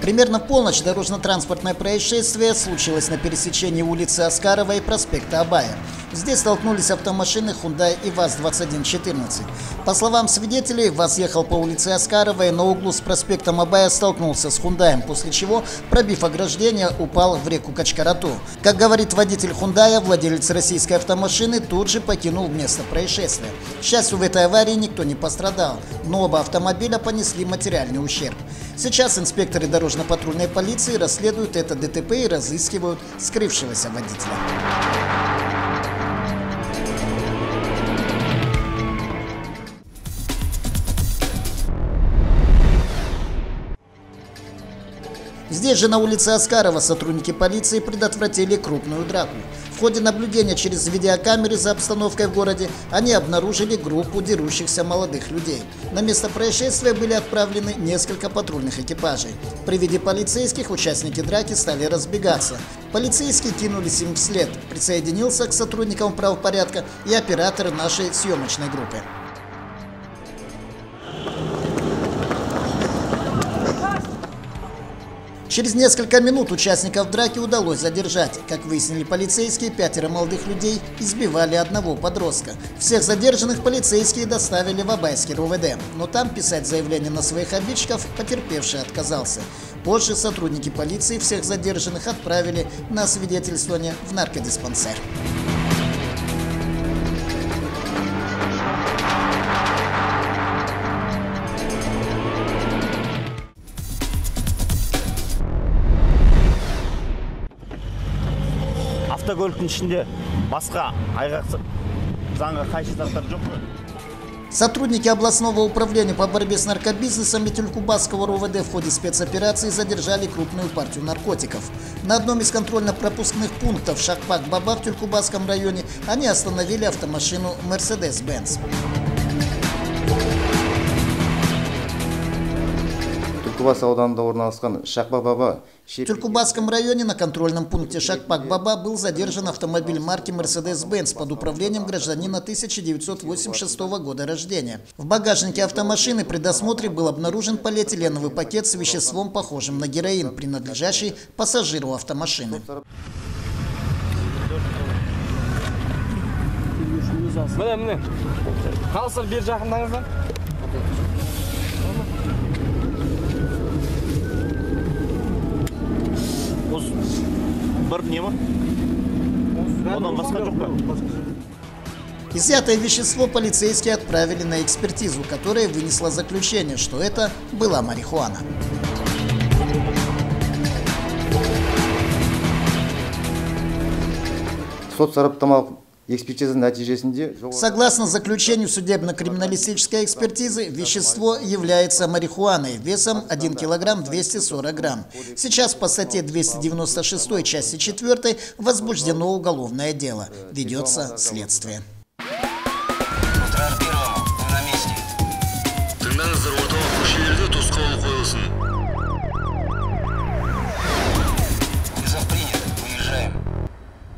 Примерно в полночь дорожно-транспортное происшествие случилось на пересечении улицы Оскарова и проспекта Абая. Здесь столкнулись автомашины Hyundai и ВАЗ-2114. По словам свидетелей, ВАЗ ехал по улице Оскарова и на углу с проспектом Абая столкнулся с Hyundai, после чего, пробив ограждение, упал в реку Качкарату. Как говорит водитель Hyundai, владелец российской автомашины тут же покинул место происшествия. К счастью, в этой аварии никто не пострадал, но оба автомобиля понесли материальный ущерб. Сейчас инспекторы дорожно-патрульной полиции расследуют это ДТП и разыскивают скрывшегося водителя. Здесь же, на улице Оскарова, сотрудники полиции предотвратили крупную драку. В ходе наблюдения через видеокамеры за обстановкой в городе они обнаружили группу дерущихся молодых людей. На место происшествия были отправлены несколько патрульных экипажей. При виде полицейских участники драки стали разбегаться. Полицейские кинулись им вслед. Присоединился к сотрудникам правопорядка и оператор нашей съемочной группы. Через несколько минут участников драки удалось задержать. Как выяснили полицейские, 5 молодых людей избивали одного подростка. Всех задержанных полицейские доставили в Абайский РОВД, но там писать заявление на своих обидчиков потерпевший отказался. Позже сотрудники полиции всех задержанных отправили на освидетельствование в наркодиспансер. Автокөліктің ішінде басқа айғақ заңға қайшы заттар жоқ қой? Сотрудники областного управления по борьбе с наркобизнесом и Тюлькубасского РОВД в ходе спецоперации задержали крупную партию наркотиков. На одном из контрольно-пропускных пунктов Шахпак-Баба в Тюлькубасском районе они остановили автомашину Mercedes-Benz. В Тюлькубасском районе на контрольном пункте Шахпак-Баба был задержан автомобиль марки Mercedes-Benz под управлением гражданина 1986 года рождения. В багажнике автомашины при досмотре был обнаружен полиэтиленовый пакет с веществом, похожим на героин, принадлежащий пассажиру автомашины. Изъятое вещество полицейские отправили на экспертизу, которая вынесла заключение, что это была марихуана. Согласно заключению судебно-криминалистической экспертизы, вещество является марихуаной весом 1 килограмм 240 грамм. Сейчас по статье 296 части 4 возбуждено уголовное дело. Ведется следствие. Тыңдаңыздар, орталық көшелерде тосқауыл қойылсын.